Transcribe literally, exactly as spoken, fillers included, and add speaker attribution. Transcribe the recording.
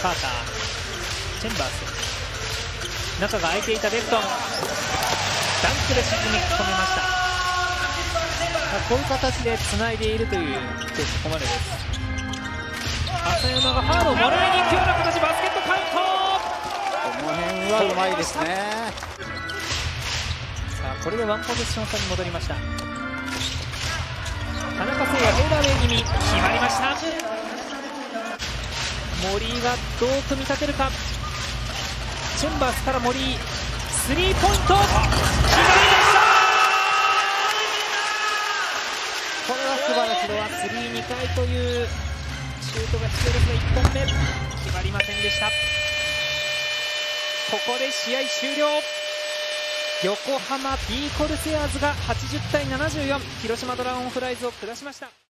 Speaker 1: カーター、チェンバース、中が空いていたベルトン、ダンクで沈み込めました。こういう形でつないでいるという今日ここまでです。浅山がファールをもらいに行くような形、バスケットカウント。
Speaker 2: この辺はうまいですね。
Speaker 1: さあこれでワンポゼッション差に戻りました。田中誠也フェーダーウェイ気味、決まりました。森井がどう組み立てるか。チェンバースから森井、スリーポイント決まりました。これは素晴らしいのはスリーにかいというシュートが必要ですが、いっぽんめ決まりませんでした。ここで試合終了。横浜 B コルセアーズがはちじゅうたいななじゅうよん、広島ドラゴンフライズを下しました。